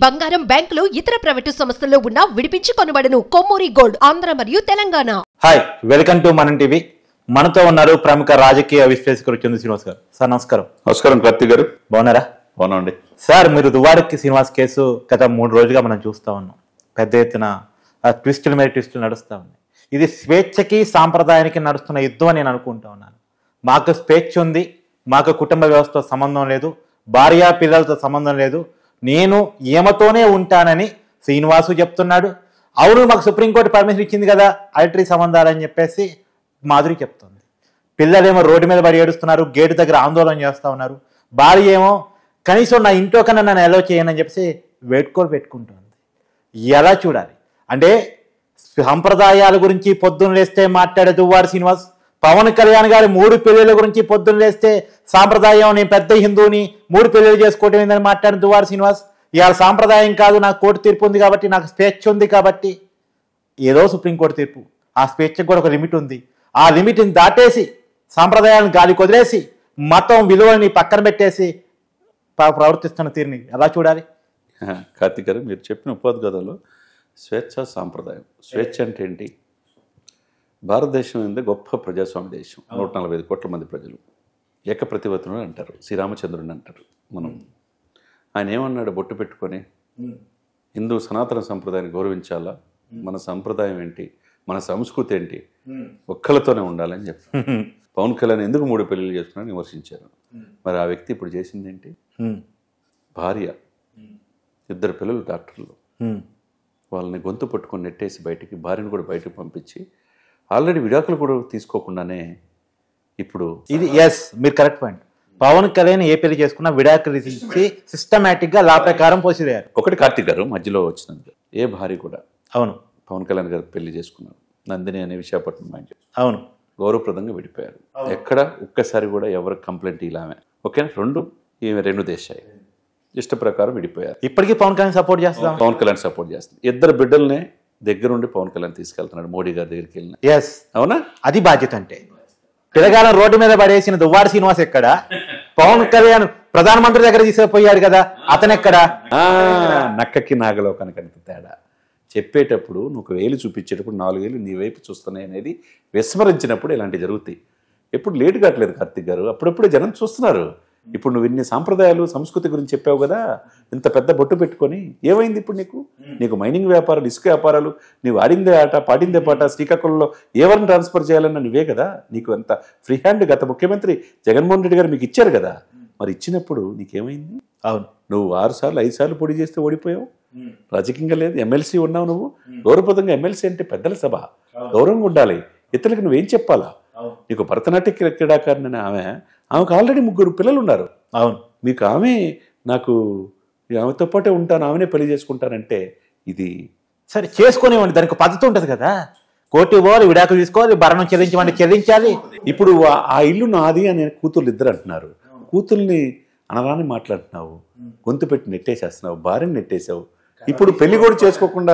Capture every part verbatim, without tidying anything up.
బంగారం బ్యాంకులు ఇతర ప్రైవేటు సంస్థల్లో ఉన్న విడిపించి కొనబడను. కొమ్మూరి గోల్డ్ ఆంధ్ర మరియు Telangana. Hi, welcome to Manam TV. మనతో ఉన్నారు ప్రముఖ రాజకీయ విశ్లేషకులు చంద్ర శ్రీనివాస్ గారు. సార్ నమస్కారం. నమస్కారం కార్తీక్ గారు. బాగున్నారా? బాగున్నాండి సార్. మీరు దువ్వాడకి శ్రీనివాస్ కేసు గత మూడు రోజులుగా మనం చూస్తా ఉన్నాం. పెద్ద ఎత్తున ట్విస్టుల మీద ట్విస్టులు నడుస్తూ ఉన్నాయి. ఇది స్వేచ్ఛకి సాంప్రదాయానికి నడుస్తున్న యుద్ధం అని నేను అనుకుంటా ఉన్నాను. మాకు స్వేచ్ఛ ఉంది, మాకు కుటుంబ వ్యవస్థతో సంబంధం లేదు, భార్య పిల్లలతో సంబంధం లేదు, నేను ఈమెతోనే ఉంటానని శ్రీనివాసు చెప్తున్నాడు. అవును, మాకు సుప్రీంకోర్టు పర్మిషన్ ఇచ్చింది కదా అల్టరీ సంబంధాలని చెప్పేసి మాధురి చెప్తుంది. పిల్లలేమో రోడ్డు మీద పడి ఏడుస్తున్నారు, గేటు దగ్గర ఆందోళన చేస్తూ ఉన్నారు. భార్య ఏమో కనీసం నా ఇంట్లో కన్నా నన్ను ఎలా చేయనని చెప్పేసి వేడుకోలు పెట్టుకుంటుంది. ఎలా చూడాలి అంటే సంప్రదాయాల గురించి పొద్దున్న లేస్తే మాట్లాడే దువ్వాడ శ్రీనివాస్, పవన్ కళ్యాణ్ గారి మూడు పెళ్లిళ్ళ గురించి పొద్దున్న లేస్తే సాంప్రదాయం, నేను పెద్ద హిందువుని, మూడు పెళ్లిళ్ళు చేసుకోవటం ఏందని మాట్లాడిన దువ్వాడ శ్రీనివాస్ ఇవాళ సాంప్రదాయం కాదు, నాకు కోర్టు తీర్పు ఉంది కాబట్టి, నాకు స్వేచ్ఛ ఉంది కాబట్టి. ఏదో సుప్రీంకోర్టు తీర్పు, ఆ స్వేచ్ఛకు కూడా ఒక లిమిట్ ఉంది. ఆ లిమిట్ని దాటేసి సాంప్రదాయాలను గాలి కొదిలేసి మతం విలువని పక్కన పెట్టేసి ప్రవర్తిస్తున్న తీరుని ఎలా చూడాలి? కార్తీక్ గారు, మీరు చెప్పిన ఉపోద్ఘాతంలో స్వేచ్ఛ సాంప్రదాయం, స్వేచ్ఛ అంటే ఏంటి? భారతదేశం అనేది గొప్ప ప్రజాస్వామ్య దేశం. నూట నలభై ఐదు కోట్ల మంది ప్రజలు ఏకప్రతిపత్తులు అంటారు, శ్రీరామచంద్రుని అంటారు. మనం ఆయన ఏమన్నాడు? బొట్టు పెట్టుకొని హిందూ సనాతన సంప్రదాయాన్ని గౌరవించాలా, మన సంప్రదాయం ఏంటి, మన సంస్కృతి ఏంటి, ఒక్కలతోనే ఉండాలని చెప్పి పవన్ కళ్యాణ్ ఎందుకు మూడు పెళ్లిళ్ళు చేసుకున్నారని విమర్శించారు. మరి ఆ వ్యక్తి ఇప్పుడు చేసింది ఏంటి? భార్య, ఇద్దరు పిల్లలు డాక్టర్లు, వాళ్ళని గొంతు పట్టుకొని నెట్టేసి బయటికి, భార్యను కూడా బయటకు పంపించి ఆల్రెడీ విడాకులు కూడా తీసుకోకుండానే ఇప్పుడు ఇది ఎస్ మీరు కరెక్ట్ పాయింట్. పవన్ కళ్యాణ్ ఏ పెళ్లి చేసుకున్నా విడాకులు ఇచ్చి సిస్టమేటిక్ గా లా ప్రకారం పోసిదేయారు. ఒకటి కార్తీక్ గారు మధ్యలో వచ్చినందుకు ఏ భార్య కూడా అవును పవన్ కళ్యాణ్ గారు పెళ్లి చేసుకున్నారు. నందిని అనే విశాఖపట్నం మైండ్ అవును గౌరవప్రదంగా విడిపోయారు. ఎక్కడ ఒక్కసారి కూడా ఎవరు కంప్లైంట్ ఇలామే. ఓకే, రెండు ఈమె రెండు దేశాయి ఇష్ట ప్రకారం విడిపోయారు. ఇప్పటికీ పవన్ కళ్యాణ్ సపోర్ట్ చేస్తాం. పవన్ కళ్యాణ్ సపోర్ట్ చేస్తుంది. ఇద్దరు బిడ్డల్నే దగ్గరుండి పవన్ కళ్యాణ్ తీసుకెళ్తున్నాడు, మోడీ గారి దగ్గరికి వెళ్ళిన. ఎస్, అవునా? అది బాధ్యత. అంటే పిల్లగాలం రోడ్డు మీద పడేసిన దువ్వాడ శ్రీనివాస్ ఎక్కడ, పవన్ కళ్యాణ్ ప్రధానమంత్రి దగ్గర తీసుకుపోయాడు కదా అతను ఎక్కడ? నక్కకి నాగలోకానికి అంత తేడా. చెప్పేటప్పుడు నువ్వు వేలు చూపించేటప్పుడు నాలుగు వేలు నీ వైపు చూస్తున్నాయి అనేది విస్మరించినప్పుడు ఇలాంటివి జరుగుతాయి. ఎప్పుడు లేటు కావట్లేదు కార్తీక్ గారు, అప్పుడప్పుడే జనం చూస్తున్నారు. ఇప్పుడు నువ్వు ఇన్ని సాంప్రదాయాలు సంస్కృతి గురించి చెప్పావు కదా, ఇంత పెద్ద బొట్టు పెట్టుకొని ఏమైంది ఇప్పుడు నీకు? నీకు మైనింగ్ వ్యాపారాలు, ఇసుక వ్యాపారాలు, నీవు ఆడిందే ఆట పాడిందే పాట, శ్రీకాకుళంలో ఎవరిని ట్రాన్స్ఫర్ చేయాలన్నా నువ్వే కదా. నీకు అంత ఫ్రీ హ్యాండ్ గత ముఖ్యమంత్రి జగన్మోహన్ రెడ్డి గారు మీకు ఇచ్చారు కదా. మరి ఇచ్చినప్పుడు నీకేమైంది? అవును, నువ్వు ఆరు సార్లు ఐదు సార్లు పొడి చేస్తే ఓడిపోయావు. రాజకీయంగా లేదు, ఎమ్మెల్సీ ఉన్నావు నువ్వు. గౌరవప్రదంగా ఎమ్మెల్సీ అంటే పెద్దల సభ, గౌరవంగా ఉండాలి. ఇతరులకు నువ్వేం చెప్పాలా? నీకు భరతనాట్య క్రీడాకారిని ఆమె, ఆమెకు ఆల్రెడీ ముగ్గురు పిల్లలు ఉన్నారు. అవును, మీకు ఆమె నాకు ఆమెతో పాటే ఉంటాను, ఆమెనే పెళ్లి చేసుకుంటానంటే ఇది సరే చేసుకునేవాడి, దానికి పద్ధతి ఉంటుంది కదా. కోర్టు పోవాలి, విడాకులు తీసుకోవాలి, భరణం చెల్లించమంటే చెల్లించాలి. ఇప్పుడు ఆ ఇల్లు నాది అని కూతుర్లు ఇద్దరు అంటున్నారు. కూతుర్ని అనరాని మాట్లాడుతున్నావు, గొంతు పెట్టి నెట్టేసేస్తున్నావు, భార్యని నెట్టేసావు. ఇప్పుడు పెళ్లి కూడా చేసుకోకుండా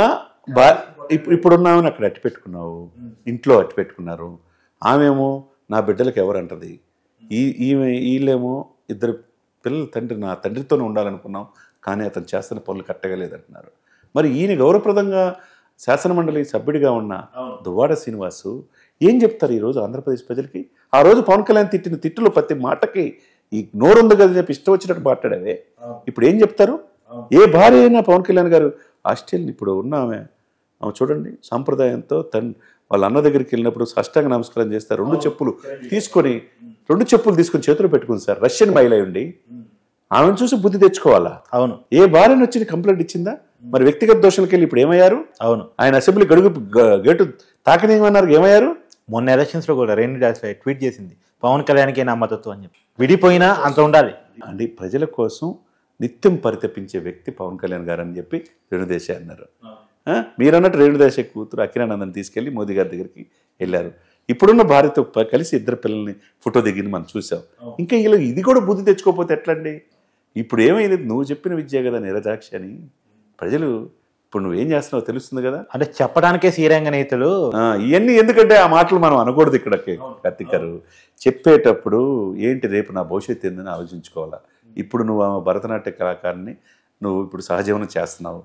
బా ఇప్పుడున్నామని అక్కడ అట్టి పెట్టుకున్నావు, ఇంట్లో అట్టి పెట్టుకున్నారు. ఆమెమో నా బిడ్డలకు ఎవరు అంటది, ఈ ఈమె వీళ్ళేమో ఇద్దరు పిల్లల తండ్రి, నా తండ్రితోనే ఉండాలనుకున్నాం కానీ అతను చేస్తున్న పనులు కట్టగలేదంటున్నారు. మరి ఈయన గౌరవప్రదంగా శాసనమండలి సభ్యుడిగా ఉన్న దువ్వాడ శ్రీనివాసు ఏం చెప్తారు ఈరోజు ఆంధ్రప్రదేశ్ ప్రజలకి? ఆ రోజు పవన్ కళ్యాణ్ తిట్టిన తిట్టులు ప్రతి మాటకి ఈ నోరుంది కదా చెప్పి ఇష్టం వచ్చినట్టు మాట్లాడేవే. ఇప్పుడు ఏం చెప్తారు? ఏ భార్య అయినా పవన్ కళ్యాణ్ గారు ఆస్ట్రేలియా ఇప్పుడు ఉన్న ఆమె ఆమె చూడండి, సాంప్రదాయంతో తన వాళ్ళ అన్న దగ్గరికి వెళ్ళినప్పుడు సాష్టాంగ నమస్కారం చేస్తారు. రెండు చెప్పులు తీసుకొని రెండు చెప్పులు తీసుకొని చేతులు పెట్టుకుంది సార్. రష్యన్ మహిళ ఉండి ఆమెను చూసి బుద్ధి తెచ్చుకోవాలా? అవును. ఏ భార్యను వచ్చి కంప్లైంట్ ఇచ్చిందా? మరి వ్యక్తిగత దోషాలకు వెళ్ళి ఇప్పుడు ఏమయ్యారు? అవును, ఆయన అసెంబ్లీ గడుగు గేటు తాకనేమన్నారు, ఏమయ్యారు? మొన్న ఎలక్షన్స్ లో కూడా రేణు దాస్ ట్వీట్ చేసింది, పవన్ కళ్యాణ్కి నా మద్దతు అని చెప్పి. విడిపోయినా అంత ఉండాలి అంటే ప్రజల కోసం నిత్యం పరితపించే వ్యక్తి పవన్ కళ్యాణ్ గారు అని చెప్పి రేణుదేశాయ్ అన్నారు. మీరన్నట్టు రేణుదేశాయ్ కూతురు అఖిరానందన్ తీసుకెళ్లి మోదీ గారి దగ్గరికి వెళ్ళారు. ఇప్పుడున్న భార్యతో కలిసి ఇద్దరు పిల్లల్ని ఫోటో దిగిన మనం చూసాం. ఇంకా ఇలా ఇది కూడా బుద్ధి తెచ్చుకోకపోతే ఎట్లండి? ఇప్పుడు ఏమైంది? నువ్వు చెప్పిన విద్య కదా నిరజాక్షి అని ప్రజలు ఇప్పుడు నువ్వేం చేస్తున్నావు తెలుస్తుంది కదా. అంటే చెప్పడానికే శ్రీరంగ నేతలు ఇవన్నీ ఎందుకంటే ఆ మాటలు మనం అనకూడదు ఇక్కడ కార్తీక్ గారు. చెప్పేటప్పుడు ఏంటి రేపు నా భవిష్యత్తు ఏందని ఆలోచించుకోవాలా. ఇప్పుడు నువ్వు ఆమె భరతనాట్య కళాకారిని నువ్వు ఇప్పుడు సహజీవనం చేస్తున్నావు,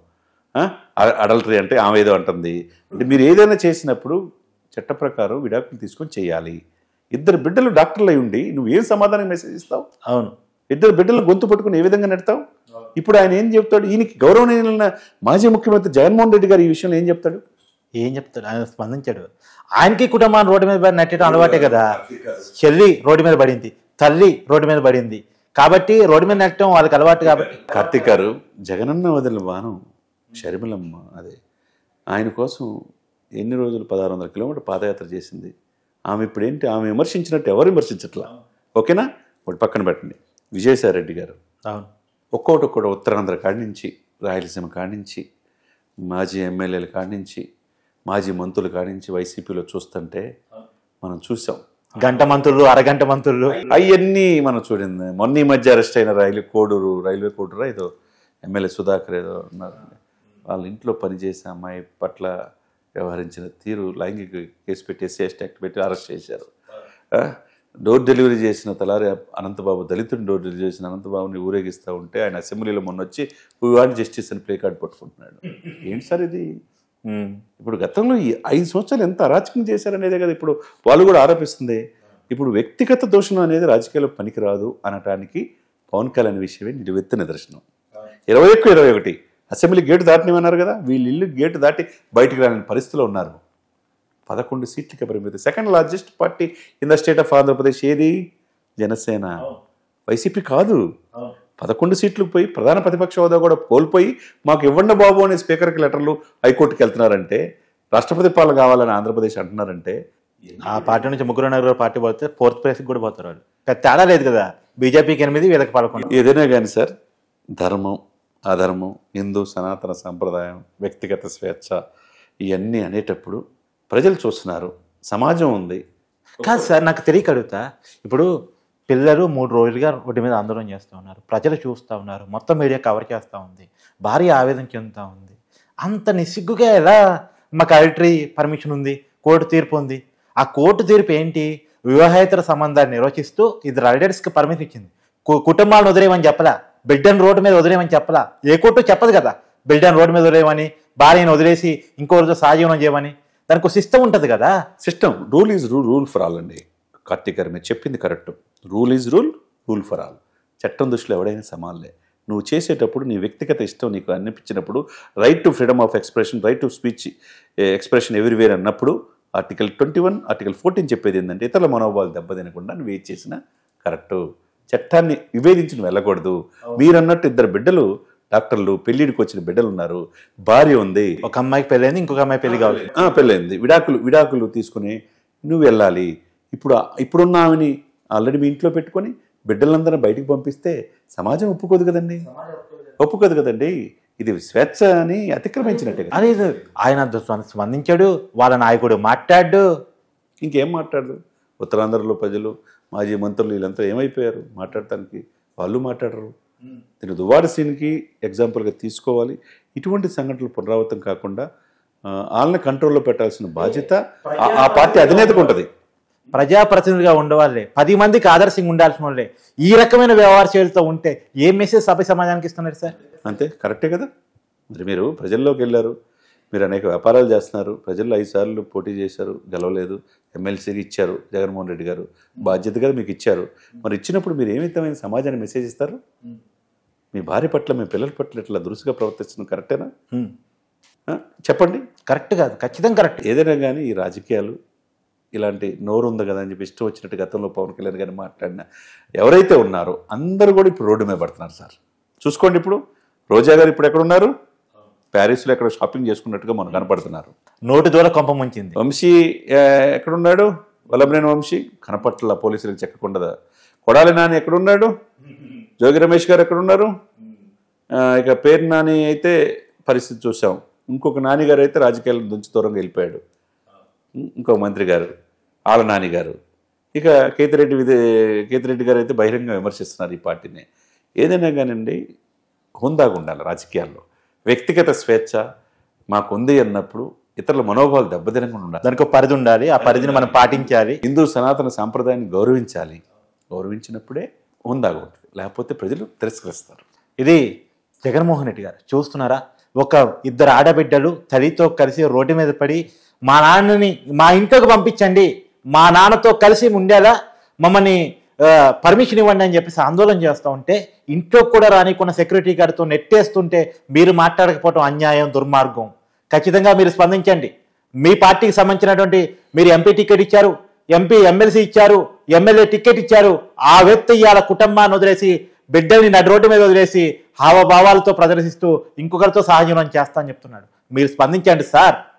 అడల్టరీ అంటే ఆమె ఏదో అంటుంది అంటే మీరు ఏదైనా చేసినప్పుడు చట్ట ప్రకారం విడాకులు తీసుకొని చేయాలి. ఇద్దరు బిడ్డలు డాక్టర్లు అయి ఉండి నువ్వు ఏం సమాధానం మెసేజ్ ఇస్తావు? అవును, ఇద్దరు బిడ్డలు గొంతు పట్టుకుని ఏ విధంగా నెడతావు? ఇప్పుడు ఆయన ఏం చెప్తాడు? ఈయనకి గౌరవనీయులైన మాజీ ముఖ్యమంత్రి జగన్మోహన్ రెడ్డి గారు ఈ విషయంలో ఏం చెప్తాడు? ఏం చెప్తాడు? ఆయన స్పందించాడు. ఆయనకి కుటుంబాన్ని రోడ్డు మీద పడి నెట్టడం అలవాటే కదా. చెల్లి రోడ్డు మీద పడింది, తల్లి రోడ్డు మీద పడింది, కాబట్టి రోడ్డు మీద నెట్టడం వాళ్ళకి అలవాటు. కాబట్టి కార్తీక్ గారు జగనన్న వదిలిన బాణం షర్మిలమ్మ అదే ఆయన కోసం ఎన్ని రోజులు పదహారు వందల కిలోమీటర్ పాదయాత్ర చేసింది. ఆమె ఇప్పుడు ఏంటి, ఆమె విమర్శించినట్టు ఎవరు విమర్శించట్లా. ఓకేనా, ఒకటి పక్కన పెట్టండి. విజయసాయి రెడ్డి గారు అవును ఒక్కొక్కటి ఒక్కటి ఉత్తరాంధ్ర కాడి నుంచి, రాయలసీమ కాడి నుంచి, మాజీ ఎమ్మెల్యేల కాడి నుంచి, మాజీ మంత్రుల కాడి నుంచి వైసీపీలో చూస్తుంటే మనం చూసాం. గంట మంత్రులు, అరగంట మంత్రులు, అవన్నీ మనం చూడింది. మొన్న ఈ మధ్య అరెస్ట్ అయిన రైలు కోడూరు రైల్వే కోడూరు ఏదో ఎమ్మెల్యే సుధాకర్ ఏదో ఉన్నారు, వాళ్ళ ఇంట్లో పనిచేసే అమ్మాయి పట్ల వ్యవహరించిన తీరు, లైంగిక కేసు పెట్టి ఎస్సీ ఎస్టీ యాక్ట్ పెట్టి అరెస్ట్ చేశారు. డోర్ డెలివరీ చేసిన తలారి అనంతబాబు, దళితుడిని డోర్ డెలివరీ చేసిన అనంతబాబుని ఊరేగిస్తూ ఉంటే ఆయన అసెంబ్లీలో మొన్న వచ్చి వీ వాంట్ జస్టిస్ అని ప్లే కార్డ్ పట్టుకుంటున్నాడు. ఏంటి సార్ ఇది? ఇప్పుడు గతంలో ఈ ఐదు సంవత్సరాలు ఎంత అరాచకం చేశారనేదే కదా ఇప్పుడు వాళ్ళు కూడా ఆరోపిస్తుంది. ఇప్పుడు వ్యక్తిగత దోషం అనేది రాజకీయాల్లో పనికిరాదు అనటానికి పవన్ కళ్యాణ్ విషయమే నిలువెత్తు నిదర్శనం. ఇరవై ఒక్క ఇరవై ఒకటి అసెంబ్లీ గేటు దాటినమన్నారు కదా, వీళ్ళు ఇల్లు గేటు దాటి బయటికి రాని పరిస్థితిలో ఉన్నారు. పదకొండు సీట్లకి పరిమితి. Second largest party in the state of Andhra Pradesh ఏది? జనసేన, వైసీపీ కాదు. పదకొండు సీట్లు పోయి ప్రధాన ప్రతిపక్ష హోదా కూడా కోల్పోయి మాకు ఇవ్వండి బాబు అనే స్పీకర్కి లెటర్లు హైకోర్టుకి వెళ్తున్నారంటే, రాష్ట్రపతి పాలన కావాలని ఆంధ్రప్రదేశ్ అంటున్నారంటే, ఆ పార్టీ నుంచి ముగ్గురు నలుగురు పార్టీ పోతే ఫోర్త్ ప్లేస్కి కూడా పోతారు వాళ్ళు. తేడా లేదు కదా, బీజేపీకి ఎనిమిది వీళ్ళకి పదకొండు. ఏదైనా కానీ సార్, ధర్మం అధర్మం, హిందూ సనాతన సంప్రదాయం, వ్యక్తిగత స్వేచ్ఛ ఇవన్నీ అనేటప్పుడు ప్రజలు చూస్తున్నారు, సమాజం ఉంది. కాదు సార్, నాకు తెలియక అడుగుతా. ఇప్పుడు పిల్లలు మూడు రోజులుగా రోడ్డు మీద ఆందోళన చేస్తూ ఉన్నారు, ప్రజలు చూస్తూ ఉన్నారు, మొత్తం మీడియా కవర్ చేస్తూ ఉంది, భారీ ఆవేదన చెందుతూ ఉంది. అంత నిస్సిగ్గుగా ఎలా మాకు ఆడిటరీ పర్మిషన్ ఉంది, కోర్టు తీర్పు ఉంది, ఆ కోర్టు తీర్పు ఏంటి? వివాహేతర సంబంధాన్ని నిర్వచిస్తూ ఇద్దరు రైడర్స్కి పర్మిషన్ ఇచ్చింది. కుటుంబాలను వదిలేయమని చెప్పలా, బిడ్డను రోడ్డు మీద వదిలేయమని చెప్పలా. ఏ కోర్టు చెప్పదు కదా బిడ్డను రోడ్డు మీద వదిలేయమని, భార్యను వదిలేసి ఇంకో రోజు సహజీవనం చేయమని. దానికి ఒక సిస్టమ్ ఉంటుంది కదా. System, rule is rule, rule for all అండి. కార్తీక్ గారు మీరు చెప్పింది correct. Rule is rule, rule for all. చట్టం దృష్టిలో ఎవడైనా సమానలే. నువ్వు చేసేటప్పుడు నీ వ్యక్తిగత ఇష్టం నీకు అనిపించినప్పుడు, right to freedom of expression, right to speech expression everywhere అన్నప్పుడు article twenty one article fourteen చెప్పేది ఏంటంటే, ఇతరుల మనోభావాలు దెబ్బతినకుండా నువ్వు ఏది చేసినా కరెక్టు. చట్టాన్ని విభేదించి నువ్వు వెళ్ళకూడదు. మీరన్నట్టు ఇద్దరు బిడ్డలు డాక్టర్లు, పెళ్లిడికి వచ్చిన బిడ్డలు ఉన్నారు, భార్య ఉంది, ఒక అమ్మాయికి పెళ్ళైంది, ఇంకొక అమ్మాయి పెళ్లి కావాలి, పెళ్ళైంది, విడాకులు విడాకులు తీసుకుని నువ్వు వెళ్ళాలి. ఇప్పుడు ఇప్పుడున్న ఆమెని ఆల్రెడీ మీ ఇంట్లో పెట్టుకొని బిడ్డలందరినీ బయటికి పంపిస్తే సమాజం ఒప్పుకోదు కదండి, ఒప్పుకోదు కదండి. ఇది స్వేచ్ఛ అని అతిక్రమించినట్టే. అదే ఆయన స్పందించాడు, వాళ్ళ నాయకుడు మాట్లాడు, ఇంకేం మాట్లాడదు. ఉత్తరాంధ్రలో ప్రజలు, మాజీ మంత్రులు వీళ్ళంతా ఏమైపోయారు మాట్లాడటానికి? వాళ్ళు మాట్లాడరు. దీన్ని దువ్వాడ శ్రీనికి ఎగ్జాంపుల్గా తీసుకోవాలి. ఇటువంటి సంఘటనలు పునరావృతం కాకుండా వాళ్ళని కంట్రోల్లో పెట్టాల్సిన బాధ్యత ఆ పార్టీ అధినేతకు ఉంటుంది. ప్రజాప్రతినిధిగా ఉండవాళ్ళే, పది మందికి ఆదర్శంగా ఉండాల్సిన వాళ్ళే ఈ రకమైన వ్యవహార శైలితో ఉంటే ఏం మెసేజ్ సభ సమాజానికి ఇస్తున్నారు సార్? అంతే, కరెక్టే కదా. మరి మీరు ప్రజల్లోకి వెళ్ళారు, మీరు అనేక వ్యాపారాలు చేస్తున్నారు, ప్రజల్లో ఐదు సార్లు పోటీ చేశారు, గెలవలేదు, ఎమ్మెల్సీకి ఇచ్చారు జగన్మోహన్ రెడ్డి గారు, బాధ్యతగా మీకు ఇచ్చారు. మరి ఇచ్చినప్పుడు మీరు ఏమితమైన సమాజాన్ని మెసేజ్ ఇస్తారు? మీ భార్య పట్ల, మీ పిల్లల పట్ల ఇట్లా దురుసుగా ప్రవర్తించడం కరెక్టేనా? చెప్పండి. కరెక్ట్ కాదు, ఖచ్చితంగా కరెక్ట్. ఏదైనా కానీ ఈ రాజకీయాలు ఇలాంటి నోరు ఉంది కదా అని చెప్పి ఇష్టం వచ్చినట్టు గతంలో పవన్ కళ్యాణ్ గారిని మాట్లాడిన ఎవరైతే ఉన్నారో అందరూ కూడా ఇప్పుడు రోడ్డు మీద పడుతున్నారు సార్. చూసుకోండి, ఇప్పుడు రోజా గారు ఇప్పుడు ఎక్కడున్నారు? ప్యారిస్లో ఎక్కడ షాపింగ్ చేసుకున్నట్టుగా మనకు కనపడుతున్నారు. నోటి దూర కొంప ముంచింది. వంశీ ఎక్కడున్నాడు? వల్లభనేని వంశీ కనపట్ల, పోలీసులకు చెక్కకుండదా. కొడాలి నాని ఎక్కడున్నాడు? జోగి రమేష్ గారు ఎక్కడున్నారు? ఇక పేరు నాని అయితే పరిస్థితి చూసాం. ఇంకొక నాని గారు అయితే రాజకీయాల నుంచి దూరంగా వెళ్ళిపోయాడు. ఇంకో మంత్రి గారు ఆళ్ళ నాని గారు. ఇక కేతిరెడ్డి విదే కేతిరెడ్డి గారు అయితే బహిరంగ విమర్శిస్తున్నారు ఈ పార్టీని. ఏదైనా కానివ్వండి, హుందాగా ఉండాలి రాజకీయాల్లో. వ్యక్తిగత స్వేచ్ఛ మాకుంది అన్నప్పుడు ఇతరుల మనోభావాలు దెబ్బతినకుండా ఉండాలి. దానికి ఒక పరిధి ఉండాలి, ఆ పరిధిని మనం పాటించాలి. హిందూ సనాతన సాంప్రదాయాన్ని గౌరవించాలి. గౌరవించినప్పుడే హుందాగా ఉంటుంది, లేకపోతే ప్రజలు తిరస్కరిస్తారు. ఇది జగన్మోహన్ రెడ్డి గారు చూస్తున్నారా, ఒక ఇద్దరు ఆడబిడ్డలు తల్లితో కలిసి రోడ్డు మీద పడి మా నాన్నని మా ఇంట్లోకి పంపించండి, మా నాన్నతో కలిసి ఉండేలా మమ్మల్ని పర్మిషన్ ఇవ్వండి అని చెప్పేసి ఆందోళన చేస్తూ ఉంటే ఇంట్లో కూడా రానికున్న సెక్యూరిటీ గార్డ్తో నెట్టేస్తుంటే మీరు మాట్లాడకపోవడం అన్యాయం, దుర్మార్గం. ఖచ్చితంగా మీరు స్పందించండి. మీ పార్టీకి సంబంధించినటువంటి మీరు ఎంపీ టికెట్ ఇచ్చారు, ఎంపీ ఎమ్మెల్సీ ఇచ్చారు, ఎమ్మెల్యే టికెట్ ఇచ్చారు. ఆ వ్యక్తి ఇవాళ కుటుంబాన్ని వదిలేసి బిడ్డల్ని నడి రోడ్డు మీద వదిలేసి హావభావాలతో ప్రదర్శిస్తూ ఇంకొకరితో సహజీవనం చేస్తా అని చెప్తున్నాడు. మీరు స్పందించండి సార్.